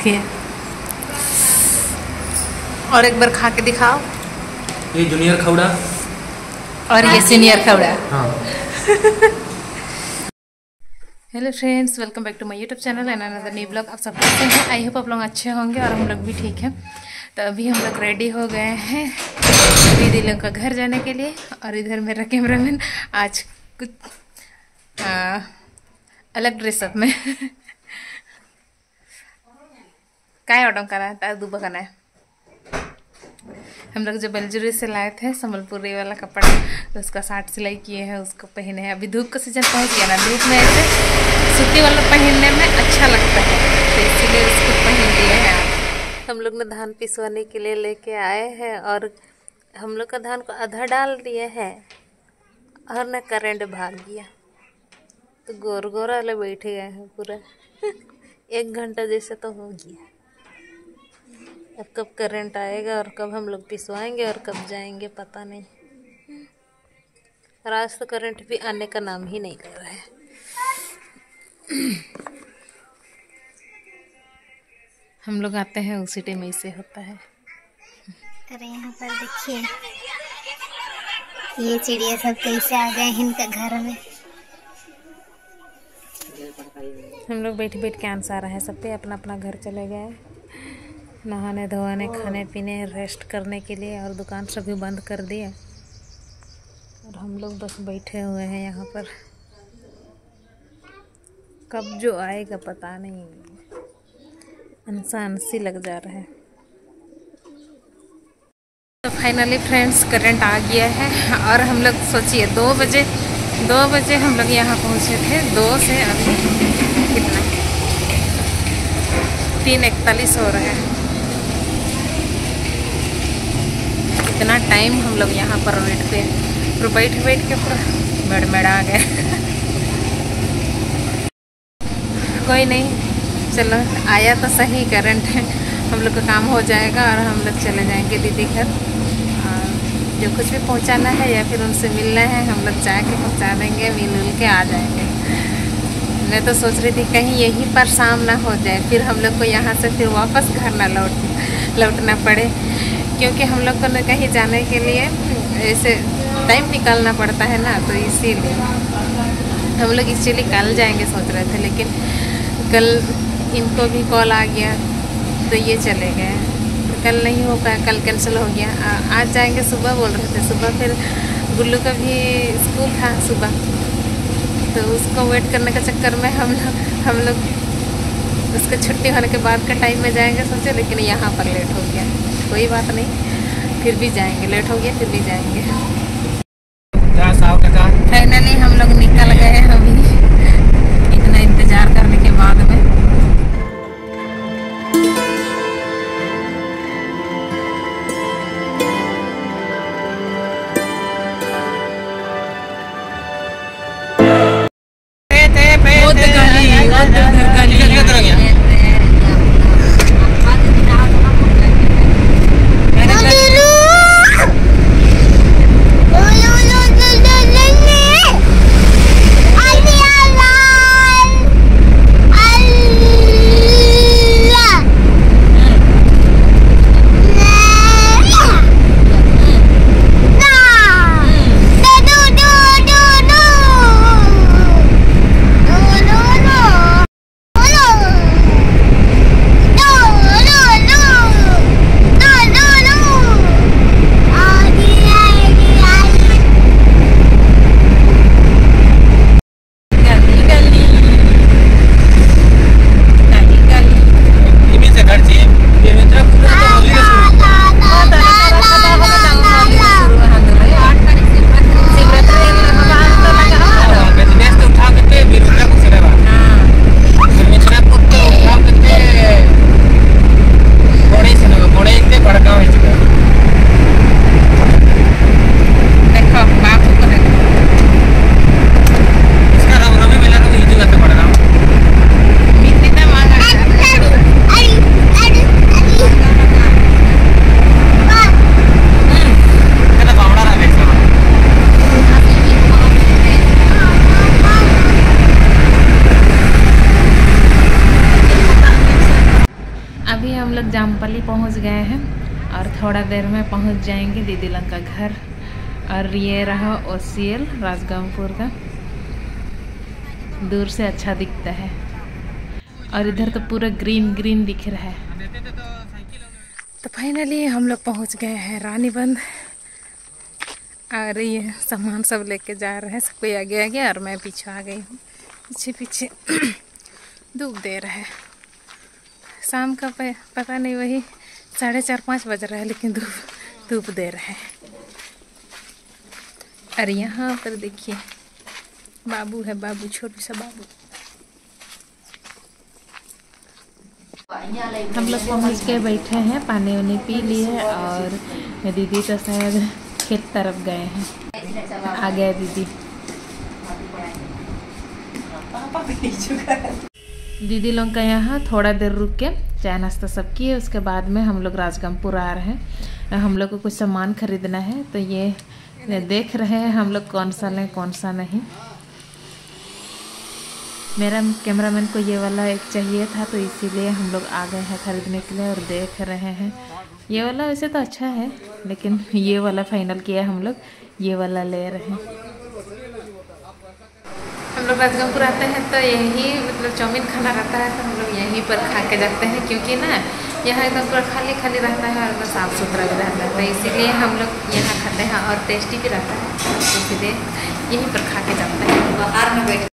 देखिए, और एक बार खा के दिखाओ। ये जूनियर खौड़ा और ये सीनियर खौड़ा। हाँ। Hello friends, welcome back to my YouTube channel and another new blog. आप सब कैसे हैं? आई होप आप लोग अच्छे होंगे और हम लोग भी ठीक हैं। तो अभी हम लोग रेडी हो गए हैं दीदी लोग का घर जाने के लिए। और इधर मेरा कैमरामैन आज कुछ अलग ड्रेसअप में काय ऑर्डर करा है तार दूबा करना है। हम लोग जो बलजूरी से लाए थे संबलपुरी वाला कपड़ा, तो उसका 60 सिलाई किए हैं, उसको पहने हैं। अभी धूप का सीजन पहुंच गया ना, धूप में ऐसे सूती वाला पहनने में अच्छा लगता है, तो इसीलिए उसको पहन लिए हैं। हम लोग ने धान पिसवाने के लिए लेके आए हैं और हम लोग का धान को आधा डाल दिए हैं और न करंट भाग गया, तो गोर गोर वाले बैठे गए हैं पूरा 1 घंटा जैसे तो हो गया। अब कब करंट आएगा और कब हम लोग पिसवाएंगे और कब जाएंगे पता नहीं। और आज तो करंट भी आने का नाम ही नहीं ले रहा है। हम लोग आते हैं उसी टाइम ऐसे होता है। अरे यहाँ पर देखिए, ये चिड़िया सब कैसे आ गए हैं इनका घर में। हम लोग बैठ बैठ के आंसर रहे हैं, सब पे अपना अपना घर चले गए नहाने धोने, खाने पीने, रेस्ट करने के लिए, और दुकान सभी बंद कर दिए और हम लोग बस बैठे हुए हैं यहाँ पर। कब जो आएगा पता नहीं, अनसी लग जा रहा है। तो फाइनली फ्रेंड्स करंट आ गया है और हम लोग सोचिए 2 बजे हम लोग यहाँ पहुँचे थे। 2 से अभी कितना 3:41 हो रहा है। इतना टाइम हम लोग यहाँ पर वेट पे फिर बैठ के पूरा मेड़ आ गए। कोई नहीं, चलो आया तो सही करंट है, हम लोग का काम हो जाएगा और हम लोग चले जाएंगे दीदी घर। जो कुछ भी पहुँचाना है या फिर उनसे मिलना है, हम लोग जाके पहुँचा देंगे, मिल के आ जाएंगे। मैं तो सोच रही थी कहीं यहीं पर शाम ना हो जाए, फिर हम लोग को यहाँ से फिर वापस घर ना लौटना पड़े, क्योंकि हम लोग को कहीं जाने के लिए ऐसे टाइम निकालना पड़ता है ना, तो इसीलिए हम लोग एक्चुअली कल जाएंगे सोच रहे थे, लेकिन कल इनको भी कॉल आ गया तो ये चले गए। तो कल नहीं हो पाया, कल कैंसिल हो गया। आज जाएंगे सुबह बोल रहे थे। सुबह फिर गुल्लू का भी स्कूल था सुबह, तो उसको वेट करने के चक्कर में हम लोग उसके छुट्टी होने के बाद का टाइम में जाएंगे सोचे, लेकिन यहाँ पर लेट हो गया। कोई बात नहीं, फिर भी जाएंगे, लेट हो गया फिर भी जाएंगे। फाइनली हम लोग निकल गए अभी इतना इंतजार करने के बाद में। अभी हम लोग जामपली पहुंच गए हैं और थोड़ा देर में पहुंच जाएंगे दीदी लोग का घर। और ये रहा OCL राजगंगपुर का, दूर से अच्छा दिखता है। और इधर तो पूरा ग्रीन ग्रीन दिख रहा है। तो फाइनली हम लोग पहुंच गए हैं रानीबंध। और ये सामान सब लेके जा रहे हैं, सब कोई आगे आ गया और मैं पीछे आ गई हूँ। पीछे पीछे धूप दे रहा है, शाम का पता नहीं, वही 4:30-5 बज रहा है, लेकिन धूप दे रहा है। अरे यहाँ पर देखिए बाबू है, बाबू, छोटू सा बाबू। हम लोग पहुँच के बैठे हैं, पानी वानी पी लिए और दीदी तो शायद खेत तरफ गए हैं। आ गया दीदी। दीदी लोग का यहाँ थोड़ा देर रुक के चाय नाश्ता सब किए, उसके बाद में हम लोग राजगंगपुर आ रहे हैं। हम लोग को कुछ सामान खरीदना है, तो ये देख रहे हैं हम लोग कौन सा लें कौन सा नहीं। मेरा कैमरामैन को ये वाला एक चाहिए था, तो इसीलिए हम लोग आ गए हैं खरीदने के लिए और देख रहे हैं। ये वाला वैसे तो अच्छा है, लेकिन ये वाला फाइनल किया हम लोग, ये वाला ले रहे हैं। हम लोग राजगंगपुर आते हैं तो यही मतलब चाउमीन खाना रहता है, तो हम लोग यहीं पर खा के जाते हैं, क्योंकि ना यहाँ एकदम पूरा खाली खाली रहता है और साफ़ सुथरा भी रहता है, तो इसीलिए हम लोग यहाँ खाते हैं और टेस्टी भी रहता है, तो इसीलिए यहीं पर खा के जाते हैं। बाहर में बैठ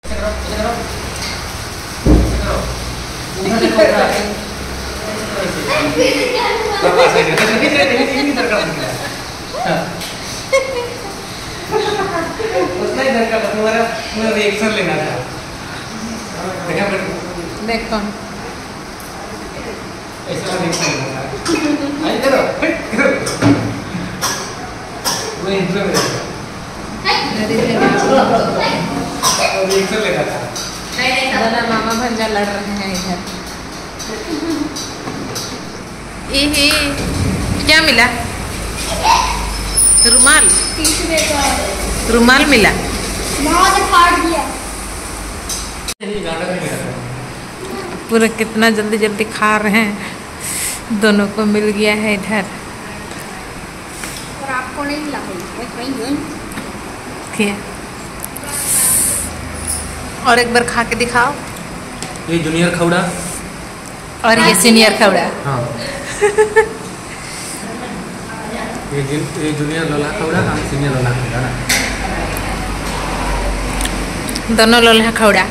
रिएक्शन लेना था। देखो ऐसा रिएक्शन लेना था। आई करो वो इंट्रो में रिएक्शन लेना था। दोनों मामा भंजा लड़ रहे हैं इधर। ये क्या मिला? रुमाल, रुमाल मिला। पूरा कितना जल्दी जल्दी खा रहे हैं, दोनों को मिल गया है इधर। और आपको नहीं मिला? और एक बार खा के दिखाओ। ये जूनियर खौड़ा और ये सीनियर खौड़ा। हाँ ये जूनियर लोला खौड़ा और सीनियर लोला खौड़ा ना, दोनों लोला खौड़ा।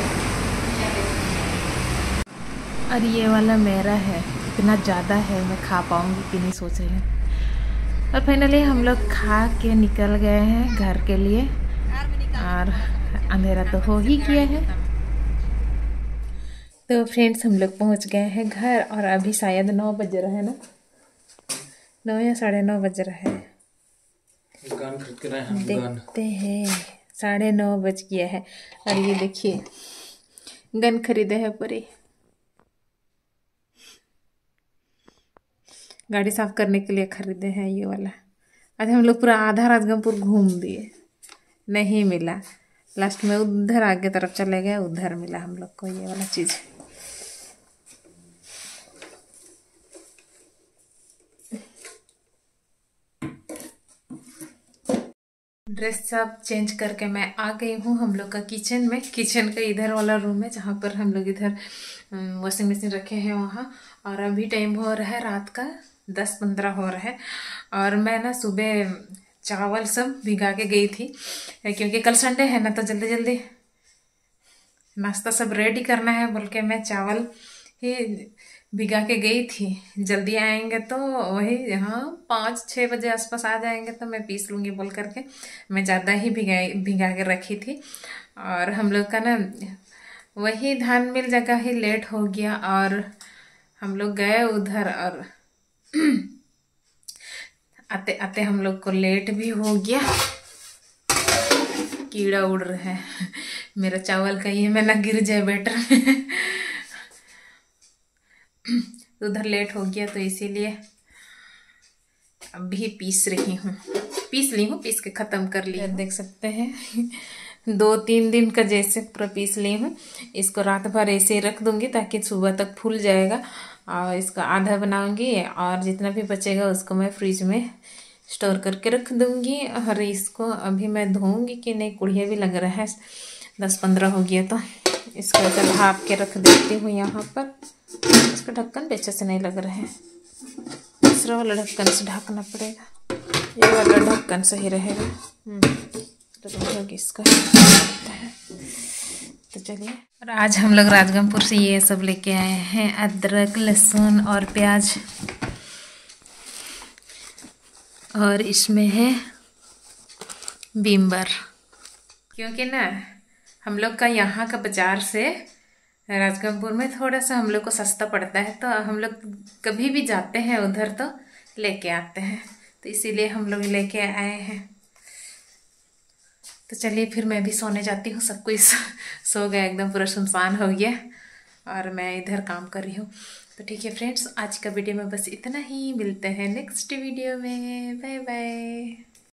और ये वाला मेरा है, इतना ज़्यादा है, मैं खा पाऊँगी कि नहीं सोच रही हूँ। और फाइनली हम लोग खा के निकल गए हैं घर के लिए, और अंधेरा तो हो ही गया है। तो फ्रेंड्स हम लोग पहुंच गए हैं घर, और अभी शायद 9 बज रहे हैं ना, 9 या 9:30 बज रहे हैं। गन खरीद के रहे हैं, देखते हैं, 9:30 बज गया है। और ये देखिए गन खरीदे हैं पूरी, गाड़ी साफ करने के लिए खरीदे हैं ये वाला। आज हम लोग पूरा आधा राजगंगपुर घूम दिए, नहीं मिला। लास्ट में उधर आगे तरफ चले गए, उधर मिला हम लोग को ये वाला चीज़। ड्रेस सब चेंज करके मैं आ गई हूँ हम लोग का किचन में। किचन का इधर वाला रूम है जहाँ पर हम लोग इधर वॉशिंग मशीन रखे हैं वहाँ। और अभी टाइम हो रहा है रात का 10:15 हो रहा है। और मैं ना सुबह चावल सब भिगा के गई थी, क्योंकि कल संडे है ना, तो जल्दी जल्दी नाश्ता सब रेडी करना है बोल के मैं चावल ही भिगा के गई थी। जल्दी आएंगे तो वही यहाँ 5-6 बजे आसपास आ जाएंगे तो मैं पीस लूँगी बोल करके मैं ज़्यादा ही भिगा के रखी थी। और हम लोग का ना वही धान मिल जगह ही लेट हो गया, और हम लोग गए उधर, और आते आते हम लोग को लेट भी हो गया। कीड़ा उड़ रहा है मेरा चावल का, ये मैं ना गिर जाए बेटर में उधर लेट हो गया, तो इसीलिए अभी पीस ली हूँ, पीस के ख़त्म कर लिया। देख सकते हैं 2-3 दिन का जैसे पूरा पीस ली हूँ। इसको रात भर ऐसे ही रख दूँगी ताकि सुबह तक फूल जाएगा। और इसका आधा बनाऊँगी और जितना भी बचेगा उसको मैं फ्रिज में स्टोर करके रख दूँगी। और इसको अभी मैं धोऊँगी कि नहीं, कुड़िया भी लग रहा है, 10-15 हो गया तो इसको ऐसे भाप के रख देती हूँ यहाँ पर। इसका ढक्कन भी अच्छे से नहीं लग रहा है, दूसरा वाला ढक्कन से ढकना पड़ेगा, ये वाला ढक्कन सही रहेगा। इसका तो चलिए। और आज हम लोग राजगंजपुर से ये सब लेके आए हैं, अदरक, लहसुन और प्याज। और इसमें है बीमबर, क्योंकि ना हम लोग का यहाँ का बाजार से राजगंजपुर में थोड़ा सा हम लोग को सस्ता पड़ता है, तो हम लोग कभी भी जाते हैं उधर तो लेके आते हैं, तो इसीलिए हम लोग लेके आए हैं। तो चलिए फिर मैं भी सोने जाती हूँ, सब कोई सो गया, एकदम पूरा सुनसान हो गया और मैं इधर काम कर रही हूँ। तो ठीक है फ्रेंड्स, आज का वीडियो में बस इतना ही, मिलते हैं नेक्स्ट वीडियो में, बाय बाय।